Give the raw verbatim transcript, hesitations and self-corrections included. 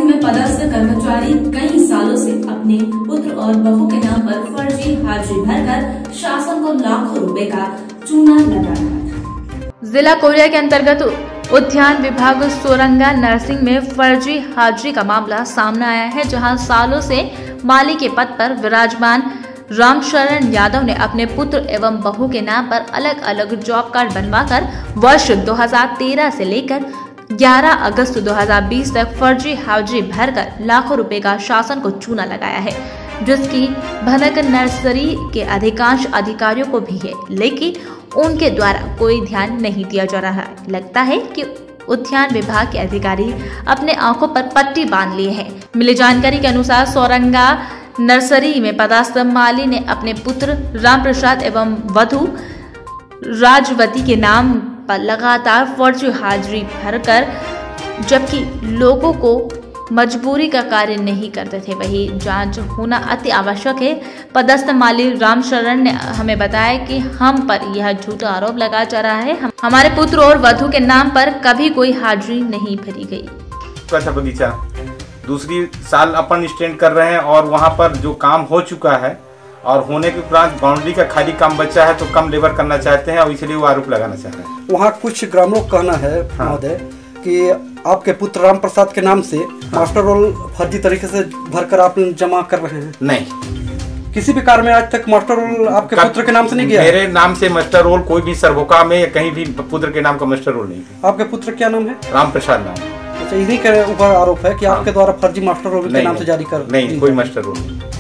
Nursing में पदस्थ कर्मचारी कई सालों से अपने पुत्र और बहू के नाम पर फर्जी हाजिरी भरकर शासन को लाखों रुपए का चूना लगा रहा था। जिला कोरिया के अंतर्गत उद्यान विभाग सोरंगा नर्सिंग में फर्जी हाजिरी का मामला सामने आया है, जहां सालों से माली के पद पर विराजमान रामशरण यादव ने अपने पुत्र एवं बहू के नाम पर अलग अलग जॉब कार्ड बनवाकर वर्ष दो हज़ार तेरह से लेकर ग्यारह अगस्त दो हज़ार बीस तक फर्जी हाजिरी भरकर लाखों रुपए का शासन को चूना लगाया है, जिसकी भनक नर्सरी के अधिकांश अधिकारियों को भी है, लेकिन उनके द्वारा कोई ध्यान नहीं दिया जा रहा है। लगता है कि उद्यान विभाग के अधिकारी अपने आंखों पर पट्टी बांध लिए हैं। मिली जानकारी के अनुसार सोरंगा नर्सरी में पदस्थ माली ने अपने पुत्र राम प्रसाद एवं वधू राजवती के नाम पर लगातार फर्जी हाजिरी भरकर, जबकि लोगों को मजबूरी का कार्य नहीं करते थे। वही जांच होना अति आवश्यक है। पदस्थ माली रामशरण ने हमें बताया कि हम पर यह झूठा आरोप लगाया जा रहा है। हम, हमारे पुत्र और वधू के नाम पर कभी कोई हाजिरी नहीं भरी गई। अच्छा, बगीचा दूसरी साल अपन स्टैंड कर रहे हैं और वहाँ पर जो काम हो चुका है और होने के उपरांत बाउंड्री का खाली काम बचा है तो कम लेबर करना चाहते हैं और इसलिए वो आरोप लगाना चाह रहे हैं। वहाँ कुछ ग्रामीणों का कहना है महोदय कि आपके पुत्र राम प्रसाद के नाम से हाँ। मास्टर रोल फर्जी तरीके से भरकर आप जमा कर रहे हैं। नहीं, किसी भी कार्य में आज तक मास्टर रोल आपके पुत्र के नाम से नहीं गया? मेरे नाम से मास्टर रोल कोई भी सरभोका में या कहीं भी पुत्र के नाम का मास्टर रोल नहीं है। आपके पुत्र क्या नाम है? राम प्रसाद नाम। अच्छा, इन्हीं के ऊपर आरोप है कि आपके द्वारा फर्जी मास्टर रोल के नाम से जारी कर? नहीं, कोई मास्टर रोल नहीं।